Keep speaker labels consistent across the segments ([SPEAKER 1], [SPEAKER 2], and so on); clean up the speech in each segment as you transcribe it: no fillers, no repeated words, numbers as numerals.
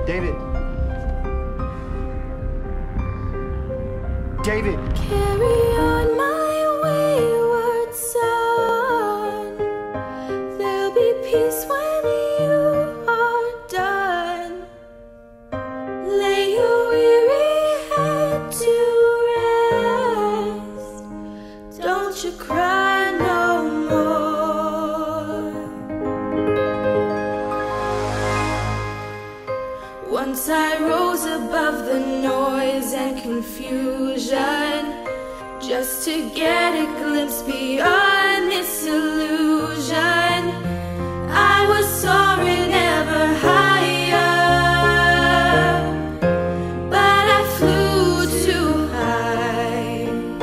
[SPEAKER 1] David. David.
[SPEAKER 2] Carry on, my wayward son. There'll be peace when you are done. Lay your weary head to rest. Don't you cry no more. Once I rose above the noise and confusion, just to get a glimpse beyond this illusion. I was soaring ever higher, but I flew too high,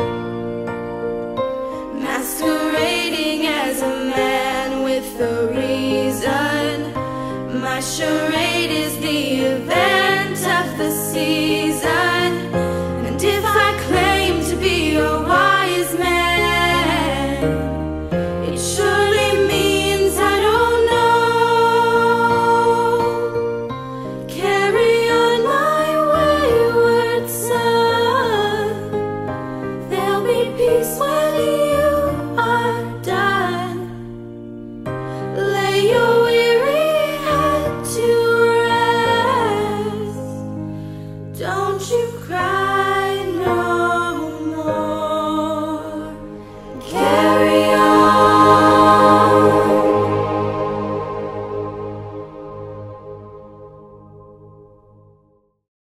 [SPEAKER 2] masquerading as a man with a reason. My charade is the event of the season, and if I claim to be a wise man,